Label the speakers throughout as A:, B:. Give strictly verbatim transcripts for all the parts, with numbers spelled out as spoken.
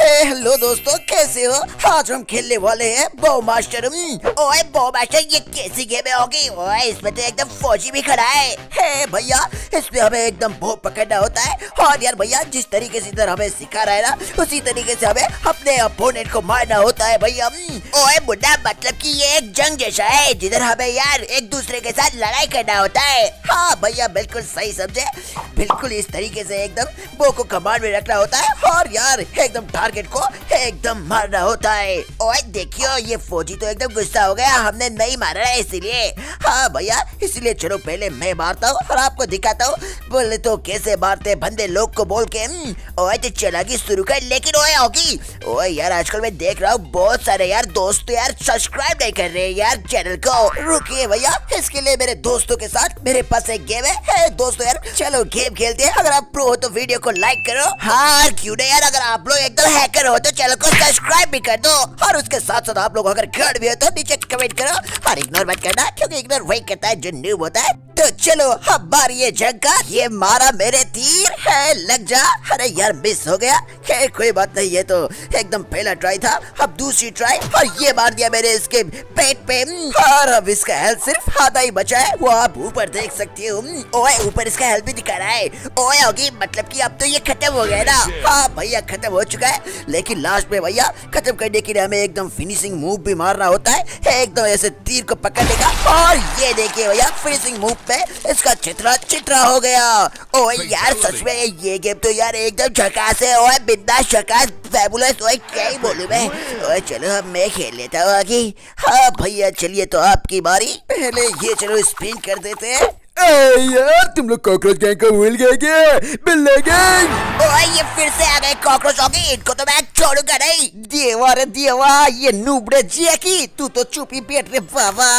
A: Hello दोस्तों, कैसे हो? आज हम खेलने वाले हैं बो मास्टर। ओए बो मास्टर, ये कैसी गेम होगी? ओए इसमें तो एकदम फौजी भी खड़ा है। हे भैया, इसमें हमें एकदम बो पकड़ना होता है। और यार भैया, जिस तरीके से इधर हमें सिखा रहा है ना, उसी तरीके से हमें अपने अपोनेंट को मारना होता है भैया। ओए बुड्ढा, मतलब कि ये एक जंग जैसा है जिधर हमें यार एक दूसरे के साथ लड़ाई करना होता है। हाँ भैया, बिल्कुल सही समझे। बिल्कुल इस तरीके से एकदम बो को कमांड में रखना होता है और यार एकदम टारगेट को एकदम मारना होता है। ओए देखियो, ये फौजी तो एकदम गुस्सा हो गया, हमने नहीं मारा है इसीलिए। हाँ भैया, इसीलिए चलो पहले मैं मारता हूँ और आपको दिखाता हूँ बोले तो कैसे मारते बंदे लोग को बोल के। ओए तो चलागी शुरू कर। लेकिन ओए होगी, ओए यार आजकल मैं देख रहा हूँ बहुत सारे यार दोस्त यार सब्सक्राइब नहीं कर रहे यार चैनल को। रुकिए भैया, इसके लिए मेरे दोस्तों के साथ मेरे पास एक गेम है। है दोस्तों यार, चलो गेम खेलते हैं। अगर आप प्रो हो तो वीडियो को लाइक करो। हाँ क्यों नहीं यार, अगर आप लोग एकदम हैकर हो तो चैनल को सब्सक्राइब भी कर दो। और उसके साथ साथ आप लोग अगर गड़ भी हो तो नीचे कमेंट करो और इग्नोर मत करना, क्योंकि इग्नोर वही करता है जो न्यूब होता है। तो चलो अब बारी ये जंग का। ये मारा मेरे तीर है, लग जा। अरे यार मिस हो गया। खैर कोई बात नहीं, ये तो एकदम पहला ट्राई था। अब दूसरी ट्राई और ये मार दिया मेरे इसके पेट पे। और अब इसका हेल्थ सिर्फ आधा ही बचा है, वो आप ऊपर देख सकती हो। ओए ऊपर इसका हेल्थ भी दिखा रहा है। ओए होगी, मतलब कि अब तो ये खत्म हो गया ना। हाँ भैया खत्म हो चुका है, लेकिन लास्ट में भैया खत्म करने के लिए हमें एकदम फिनिशिंग मूव भी मारना होता है। एकदम ऐसे तीर को पकड़ने का। और ये देखिए भैया, फिनिशिंग मूव पे इसका चित्रा चित्रा हो गया। ओए यार सच में ये गेम तो यार एकदम झकास है। ओए बिंदास झकास फैबुलस। ओए क्या ही बोलूं मैं। ओए चलो अब मैं खेल लेता हूँ आगे। हाँ भैया चलिए, तो आपकी बारी। पहले ये चलो स्पिन कर देते हैं।
B: यार तुम लोग कॉकरोच गैंग को भूल गए क्या? बिल्ले गैंग।
A: ओए ये फिर से आ गए कॉकरोच होगी, इनको तो मैं छोड़ूंगा नहीं। देवा रे देवा, ये नूब रे जैकी, तू तो चुप ही बैठ रे बाबा।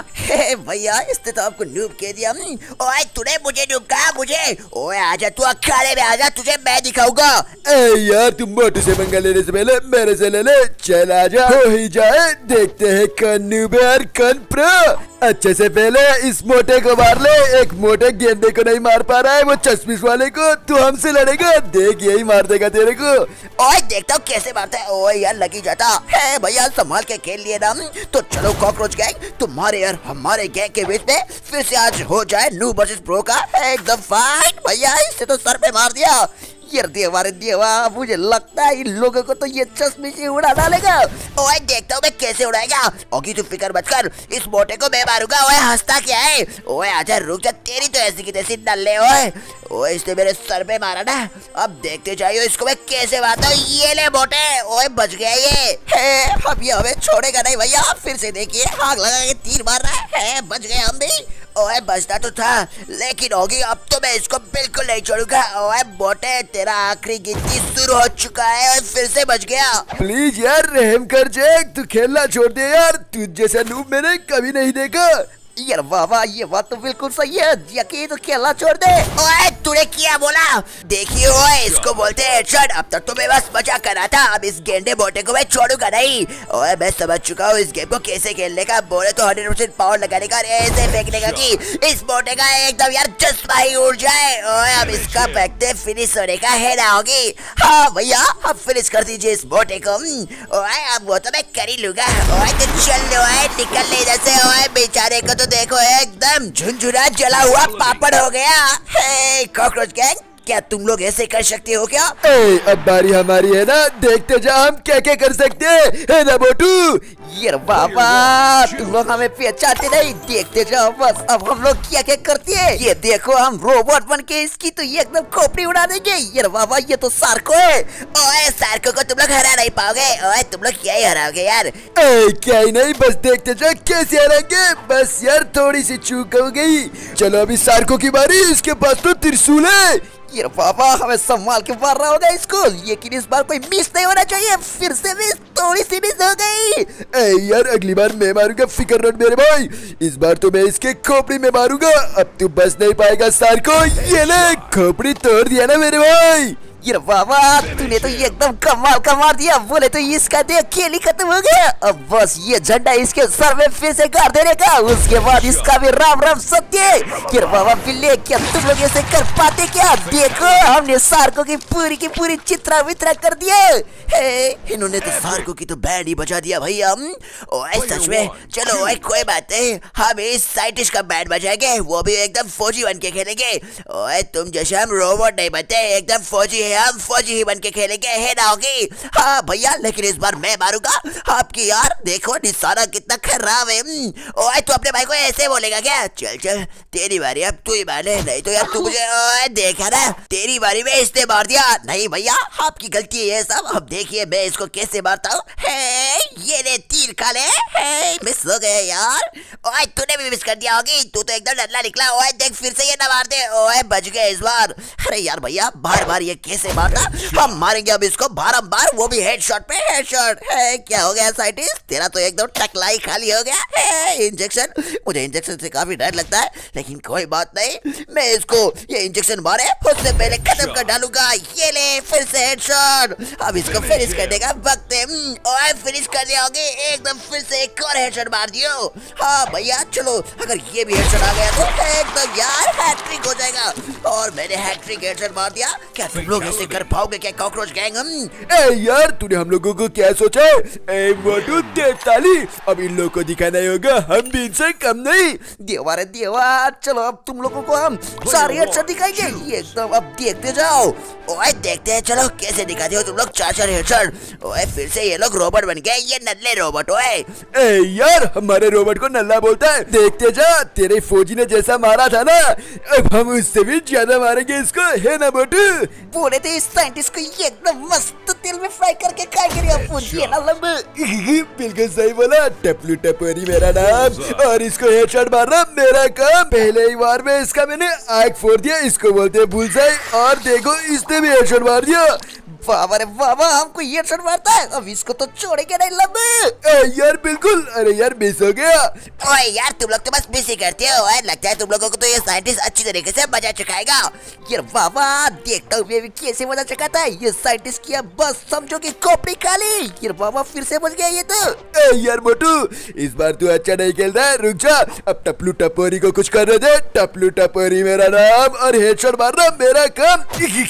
A: भैया इसने तो आपको नूब कह दिया। ओए तूने मुझे नूब कहा मुझे? ओए आजा तू अखाड़े में आजा, तुझे मैं दिखाऊंगा।
B: यार तुम मोटू से पंगा लेने से पहले मेरे से ले ले। चल आजा, हो ही जाए, देखते हैं कौन नूब है और कौन प्रो। अच्छे से पहले इस मोटे को मार ले। एक मोटे गेंडे को नहीं मार पा रहा है, वो चश्मिश वाले को। तू हमसे लड़ेगा, देख यही मार देगा तेरे को।
A: ओए देखता हूँ कैसे मारता है। ओए यार लगी जाता है भैया, संभाल के खेल लिए ना। तो चलो कॉकरोच गैंग, तुम्हारे यार हमारे गैंग के बीच में फिर से आज हो जाए नूब वर्सेस प्रो का एकदम फाइट। भैया इससे तो सर पे मार दिया। यार देवा रे देवा, मुझे लगता है इन लोगों को तो ये चश्मिश ही उड़ा डालेगा। ओए देखता हूँ मैं कैसे उड़ाएगा। ओगी तू फिक्र मत कर, इस मोटे को मैं मारूंगा। ओए हंसता क्या है? ओए आजा रुक जा, तेरी तो ऐसी की तैसी नल्ले। ओए ओए इसने मेरे सर पे मारा ना, अब देखते जाइए इसको मैं कैसे मारता हूँ। ये ले मोटे। ओए बच गया ये। है अब ये हमें छोड़ेगा नहीं भैया। फिर से देखिए आग लगा के तीर मार रहा है। बच गए हम भी। ओए बचता तो था, लेकिन होगी अब तो मैं इसको बिल्कुल नहीं छोड़ूंगा। ओए मोटे, तेरा आखिरी गिनती शुरू हो चुका है और फिर से बच गया।
B: प्लीज यार रहम कर जैक, तू खेलना छोड़ दे यार। तुझ जैसा नूब मैंने कभी नहीं देखा।
A: यार वाह वाह, ये बात तो बिल्कुल सही है। यकीन तो खेलना छोड़ दे। ओए तूने क्या बोला? देखिए ओए, इसको बोलते हैं हेडशॉट। अब तक तो मैं बस मजाक कर रहा था, अब इस गेंडे मोटे को मैं छोड़ूंगा नहीं। ओए मैं समझ चुका हूँ इस गेम को कैसे खेलने का। बोले तो हंड्रेड परसेंट पावर लगाने का, ऐसे फेंकने का कि इस मोटे का एकदम यार चश्मा ही उड़ जाए। ओए अब इसका फेंकते फिनिश होने का है ना होगी। हाँ भैया अब फिनिश कर दीजिए इस मोटे को। ओए अब वो तो मैं कर ही लूंगा। ओए तो चल ओए निकल ले इधर से। ओए बेचारे को तो देखो एकदम झुनझुना जला हुआ पापड़ हो गया। हे कॉकरोच गैंग, क्या तुम लोग ऐसे कर सकते हो क्या?
B: ए, अब बारी हमारी है ना, देखते जा हम क्या क्या कर सकते हैं ना मोटू।
A: यार बाबा, तुम लोग हमें पहचानते नहीं, देखते जाओ बस अब हम लोग क्या क्या करते हैं। ये देखो हम रोबोट बन के इसकी तो ये एकदम खोपड़ी उड़ा देंगे। यार बाबा ये तो सार्को है। ओए सार्को को तुम लोग हरा नहीं पाओगे। ओए तुम लोग क्या ही हराओगे यार।
B: ए, क्या ही नहीं, बस देखते जाओ कैसे हराएंगे। बस यार थोड़ी सी चूक हो गई। चलो अभी सार्को की बारी, इसके पास तो त्रिशूल है।
A: यार बाबा हमें संभाल के मार रहा होगा इसको, लेकिन इस बार कोई मिस नहीं होना चाहिए। फिर से मिस, थोड़ी सी मिस हो गई।
B: ए यार अगली बार मैं मारूंगा, फिकर रन मेरे भाई। इस बार तो मैं इसके खोपड़ी में मारूंगा। अब तू बच नहीं पाएगा सार्को। ये ले खोपड़ी तोड़ दिया ना मेरे भाई।
A: ये बाबा तूने तो ये एकदम कमाल का मार दिया। बोले तो इसका देख खेल ही खत्म हो गया। अब बस ये झंडा इसके सर में फिर से गाड़ देने का, उसके बाद इसका भी राम राम सत्य। ये बाबा बिल्ले क्या तुम लोग ऐसे कर पाते क्या? देखो हमने सार्को की पूरी की पूरी चित्रा वित्रा कर दिया। हे इन्होंने तो सार्को की तो बैंड ही बजा दिया भैया। ओए सच में चलो ओए कोई बात नहीं, हम इस साइंटिस्ट का बैंड बजाएंगे, वो भी एकदम फौजी बन के खेलेंगे। ओए तुम जैसे हम रोबोट नहीं बनते, एकदम फौजी है, हम फौजी ही बन के खेलेंगे, है ना होगी? हाँ भैया लेकिन इस बार मैं मारूंगा आपकी यार। देखो निशाना कितना खराब है। ओए तू अपने भाई को ऐसे बोलेगा क्या? चल चल तेरी बारी, अब तू ही मारे, नहीं तो यार तू मुझे ओए देखा ना तेरी बारी में इसने मार दिया। नहीं भैया आपकी गलती है सब। अब देखिए मैं इसको कैसे मारता हूँ। ये ले तीर खा ले। मिस हो गए यार। ओए तूने भी मिस कर दिया होगी, तू तो एकदम डल्ला निकला। ओए देख फिर से ये ना मार दे। ओए बच गए इस बार। अरे यार भैया बार बार ये कैसे मारता? हम मारेंगे अब इसको बारंबार, वो भी हेडशॉट पे हेडशॉट। है क्या हो गया साइंटिस्ट, तेरा तो एकदम टकलाई खाली हो गया है। इंजेक्शन, मुझे इंजेक्शन से काफी डर लगता है लेकिन कोई बात नहीं, मैं इसको ये इंजेक्शन मारे उससे पहले खत्म कर डालूंगा। ये ले फिर से हेडशॉट। अब इसको फिनिश करने का वक्त है। ओए फिनिश कर दिया होगी एकदम, फिर से एक और हेडशॉट मार दियो। हाँ भैया चलो अगर ये भी हेडशॉट आ गया तो एकदम यार हैट्रिक हो जाएगा। और मैंने हैट्रिक हेडशॉट मार दिया। क्या तुम लोग ऐसे कर पाओगे क्या कॉकरोच गैंग? हम
B: ए यार तूने हम लोगों को क्या सोचा है? ए मोटू तेताली, अब इन लोगों को दिखाना होगा हम भी इनसे कम नहीं।
A: देवा रे देवा, चलो अब तुम लोगों को हम सारे हेडशॉट दिखाएंगे। ये एकदम अब देखते जाओ। ओए देखते हैं चलो कैसे दिखाते हो तुम लोग चार चार हेडशॉट। ओए फिर से ये लोग रोबोट बन गए, ये नल्ले रोबोट। ओए
B: ए यार हमारे रोबोट को नल्ला बोलता है। देखते जा तेरे फौजी ने जैसा मारा था ना, अब हम उससे भी ज्यादा मारेंगे इसको, है ना मोटू?
A: बोले थे इस साइंटिस्ट को ये एकदम मस्त तेल में फ्राई करके खाएंगे अपन, ये ना लंबे।
B: बिल्कुल सही बोला, टपलू टपोरी मेरा नाम और इसको हेडशॉट मारना मेरा काम। पहले ही बार में इसका मैंने आग फोड़ दिया, इसको बोलते हैं बुलसाई। और देखो इसने भी हेडशॉट मार दिया।
A: बाबा रे बाबा हमको ये हेडशॉट मारता है, अब इसको तो छोड़ेंगे नहीं लंबे।
B: यार बिल्कुल, अरे यार मिस हो गया।
A: ओए यार तुम लोग तो बस मिस ही करते हो। लगता है तुम लोगों को तो ये साइंटिस्ट अच्छी तरीके से मजा चखाएगा। यार बाबा देखता हूँ भी कैसे मजा चखाता है ये साइंटिस्ट की। बस समझो कि खोपड़ी खाली। यार बाबा फिर से बच गया ये तो।
B: ए यार मोटू इस बार तू अच्छा नहीं खेलता है, रुक जा। अब टपलू टपोरी को कुछ करने दे। टपलू टपोरी मेरा नाम और हेडशॉट मारना मेरा काम।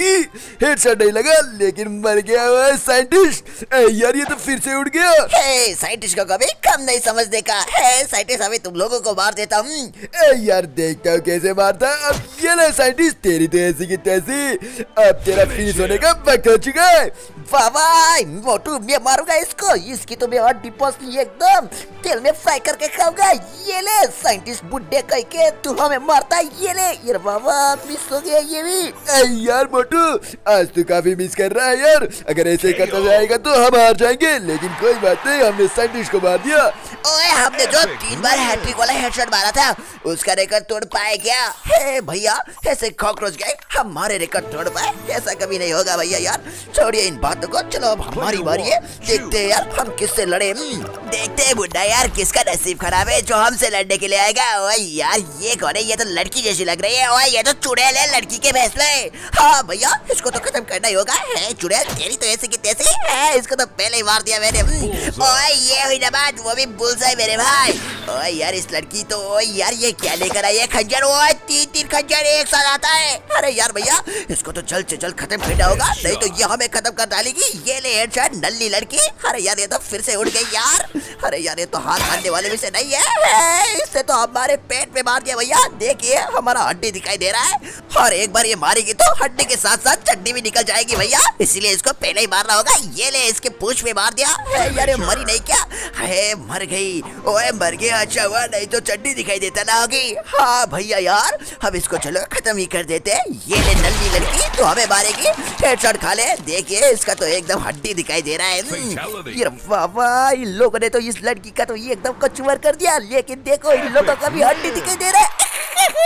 B: हेडशॉट नहीं लगा लेकिन मर गया हुआ है साइंटिस्ट। यार ये तो फिर से उड़ गया।
A: हे साइंटिस्ट को कभी कम नहीं समझने का है। साइंटिस्ट अभी तुम लोगों को मार देता हूँ।
B: यार देखता हूँ कैसे मारता है। अब ये ना साइंटिस्ट तेरी तो ऐसी की तैसी, अब तेरा फिनिश होने का वक्त हो चुका है।
A: बाबा मोटू मैं मारूंगा इसको, इसकी तो मैं हड्डी पसली एकदम तेल में फ्राई करके खाऊंगा। ये ले साइंटिस्ट बुड्ढे कह के तू हमें मारता है। ये ले यार बाबा मिस हो गया ये भी।
B: यार मोटू आज तू काफी मिस कर रहा है यार, अगर ऐसे करता जाएगा तो हम हार जाएंगे। लेकिन कोई बात नहीं, हमने साइंटिस्ट को मार दिया।
A: ओए हमने जो तीन बार हैट्रिक वाला हेडशॉट मारा था उसका रिकॉर्ड तोड़ पाए क्या? हे भैया ऐसे कॉकरोच गैंग हमारे रिकॉर्ड तोड़ पाए? ऐसा कभी नहीं होगा भैया। यार छोड़िए इन बातों को, चलो अब हमारी बारी है। देखते हैं यार हम किससे लड़े। देखते हैं बुड्ढा यार किसका नसीब खराब है जो हमसे लड़ने के लिए आएगा। ओए यार ये कौन है? ये तो लड़की जैसी लग रही है। ओए ये तो चुड़ैल है, लड़की के फैसले। हाँ भैया इसको तो खत्म करना ही होगा। है चुड़ैल तेरी तो ऐसी की तैसी है, इसको तो पहले ही मार दिया मैंने। ओए ये हुई ना बात, वो भी बुलसाई मेरे भाई। ओए यार इस लड़की तो, ओए यार ये क्या लेकर आई है? खंजर। ओए तीन तीन खंजर एक साथ आता है। अरे यार भैया इसको तो जल्द से जल्द खत्म करना होगा, नहीं तो ये हमें खत्म कर डालेगी। ये ले हेडशॉट नल्ली लड़की। अरे यार ये तो फिर से उड़ गई यार। अरे यार ये तो हाथ मारने वाले में से नहीं है, इससे तो हमारे पेट में मार दिया भैया। देखिए हमारा हड्डी दिखाई दे रहा है और एक बार ये मारेगी तो हड्डी के साथ साथ चड्डी भी निकल जाएगी भैया, इसलिए इसको पहले ही मारना होगा। ये ले इसके पूंछ में मार दिया। यार ये मरी नहीं क्या? है मर गई। ओए मर गया, अच्छा हुआ, नहीं तो चड्डी दिखाई देता ना होगी। हाँ भैया यार अब इसको चलो खत्म ही कर देते हैं। ये ले नल्ली लड़की तो हमें मारेगी, हेडशॉट खा ले। देखिए इसका तो एकदम हड्डी दिखाई दे रहा है। ये बाबा इन लोगों ने तो इस लड़की का तो ये एकदम कचूमर कर दिया, लेकिन देखो इन लोगों का भी हड्डी दिखाई दे रहा है।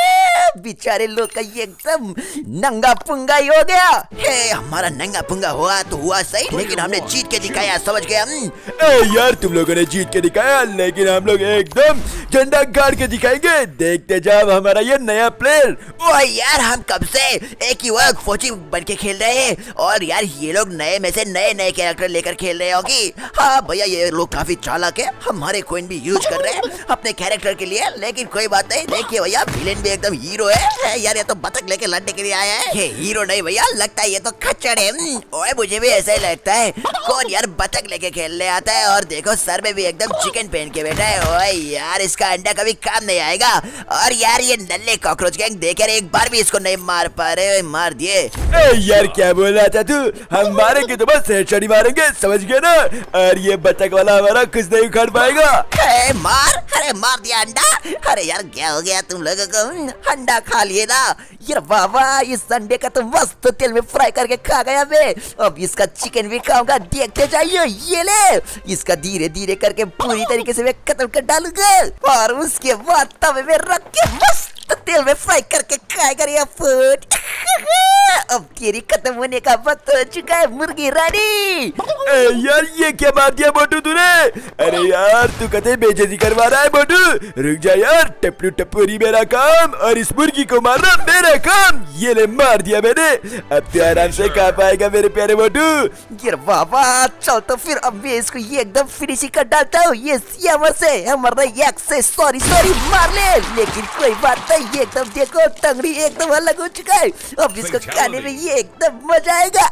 A: बेचारे लोग का ये एकदम नंगा पुंगा ही हो गया। हे हमारा नंगा पुंगा हुआ तो हुआ सही, लेकिन हमने जीत के दिखाया, समझ गया?
B: ए यार तुम लोगों ने जीत के दिखाया, लेकिन हम लोग एकदम झंडा गाड़ के दिखाएंगे। देखते जाओ हमारा ये नया प्लेयर।
A: ओह यार हम कब से एक ही वक्त फौजी बन के खेल रहे हैं, और यार ये लोग नए में से नए नए कैरेक्टर लेकर खेल रहे होगी। हाँ भैया ये लोग काफी चालाक है, हमारे कोइन भी यूज कर रहे हैं अपने कैरेक्टर के लिए, लेकिन कोई बात नहीं। देखिए भैया विलेन भी एकदम हीरो है, है यार, ये तो बतख लेके लड़ने के लिए आया है। ये हीरो नहीं भैया, लगता है ये तो खच्चर है। ओए मुझे भी ऐसा ही लगता है, कौन यार बतख लेके खेलने आता है। और देखो सर में भी एकदम चिकन पहन के बैठा है। ओए यार इसका अंडा कभी काम नहीं आएगा। और यार ये नल्ले कॉकरोच गैंग देखे एक बार भी इसको नहीं मार पा रहे, मार दिए।
B: यार क्या बोल रहा था तू? हम मारेंगे तो बस हेडशॉट ही मारेंगे, समझ गया ना? और ये बतख वाला हमारा कुछ नहीं उखाड़ पाएगा।
A: ए, मार, अरे मार दिया अंडा। अरे यार क्या हो गया तुम लोगों को? अंडा खा लिए ना यार, वाह वाह, इस अंडे का तो मस्त तेल में फ्राई करके खा गया मैं। अब इसका चिकन भी खाऊंगा, देखते जाइए। ये ले, इसका धीरे धीरे करके पूरी तरीके से मैं खत्म कर डालूंगा, और उसके बाद तवे में रख के मस्त तेल में फ्राई करके खाएगा ये फूड। अब तेरी खत्म होने का वक्त हो चुका है मुर्गी रानी।
B: ए यार ये क्या बात किया मोटू तूने? अरे यार तू कते बेइज्जती करवा रहा है मोटू। रुक जा यार, टपलू टपोरी मेरा काम और इस मुर्गी को मारना मेरा काम। ये ले मार दिया मैंने, अब तो आराम से खा पाएगा मेरे प्यारे मोटू।
A: यार बाबा चल तो फिर अब मैं इसको ये एकदम फिनिश कर डालता हूँ। ये सियावर से हमारा एक से सॉरी सॉरी मार ले, लेकिन कोई बात नहीं, ये एकदम देखो टंगड़ी एकदम अलग हो चुका है। अब इसको खाने में ये एकदम मजा आएगा।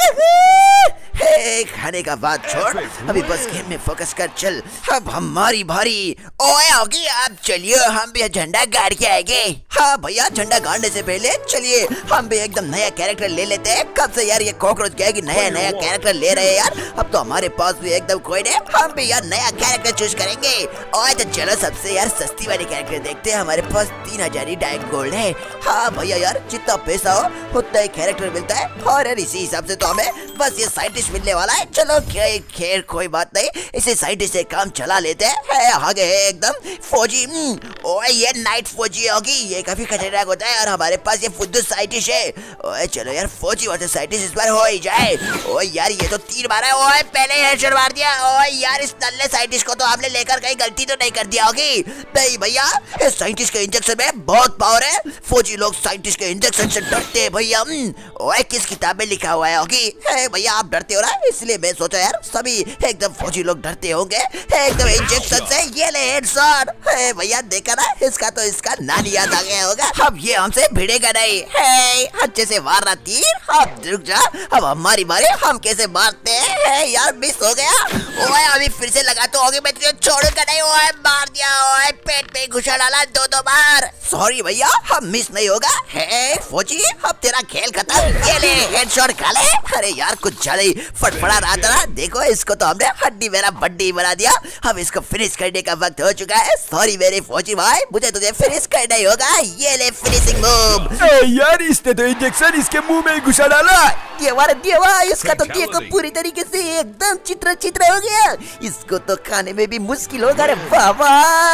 A: हे खाने का बात छोड़, अभी बस गेम में फोकस कर चल। अब हमारी भारी। ओए होगी, अब चलिए हम भी झंडा गाड़ के आएंगे। हाँ भैया झंडा गाड़ने से पहले चलिए हम भी एकदम नया कैरेक्टर ले लेते हैं। कब से यार ये कॉकरोच क्या है कि नया नया कैरेक्टर ले रहे हैं यार। अब तो हमारे पास भी एकदम कोई नहीं, हम भी यार नया कैरेक्टर चूज करेंगे। और तो चलो सबसे यार सस्ती वाली कैरेक्टर देखते हैं। हमारे पास तीन हजार ही डायमंड गोल्ड है। हाँ भैया यार जितना पैसा हो उतना ही कैरेक्टर मिलता है, और यार इसी हिसाब से तो हमें बस ये साइंटिस्ट मिलने वाला है। चलो खैर कोई बात नहीं, इसे साइंटिस्ट से काम चला लेते हैं। आगे है एकदम फौजी। ओए ये नाइट फौजी होगी, ये काफी खतरनाक होता है, और हमारे पास ये फुद्दू साइंटिस्ट है। ओए चलो यार फौजी वैसे साइंटिस्ट इस बार हो ही जाए। ओए यार ये तो तीर मारा है, ओए पहले हेडशॉट मार दिया। ओए यार इस नल्ले साइंटिस्ट को तो आपने लेकर कहीं गलती तो नहीं कर दिया होगी? नहीं भैया, इस साइंटिस्ट के इंजेक्शन में बहुत पावर है। फौजी लोग साइंटिस्ट के इंजेक्शन से डरते हैं भैया। ओए किस किताब में लिखा हुआ है होगी? भैया आप डरते हो ना, इसलिए मैं सोचा यार सभी एकदम फौजी लोग डरते होंगे एकदम इंजेक्शन से। ये ले हेडशॉट। भैया देखा ना, इसका तो इसका नानी याद आ गया होगा। अब ये हमसे भिड़ेगा नहीं। है अच्छे से मार रहा तीर। अब रुक जा, अब हमारी बारी, हम कैसे मारते हैं यार। मिस हो गया। ओए अभी फिर से लगा तो होगी, मैं तुझे छोड़ूंगा नहीं। ओए मार दिया, ओए पेट पे घुसा डाला दो दो बार। सॉरी भैया, हम मिस नहीं होगा। है फौजी अब तेरा खेल खत्म। ये ले हेडशॉट खा ले। अरे यार कुछ ज्यादा ही फटफड़ा रहा था ना, देखो इसको तो हमने हड्डी मेरा बड्डी बना दिया। अब इसको फिनिश करने का वक्त हो चुका है। सॉरी मेरे फौजी भाई, मुझे तुझे फिनिश करना ही होगा। ये ले फिनिशिंग मूव।
B: यार इसने तो इंजेक्शन इसके मुंह में घुसा डाला।
A: देवा देवा, इसका तो देखो पूरी तरीके से एकदम चित्र चित्र हो गया। इसको तो खाने में भी मुश्किल होगा रे बाबा।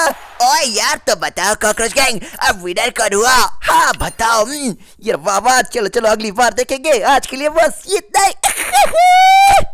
A: ओए यार तो बताओ कॉकरोच गैंग, अब विनर कौन हुआ? हाँ बताओ यार बाबा। चलो चलो अगली बार देखेंगे, आज के लिए बस इतना ही।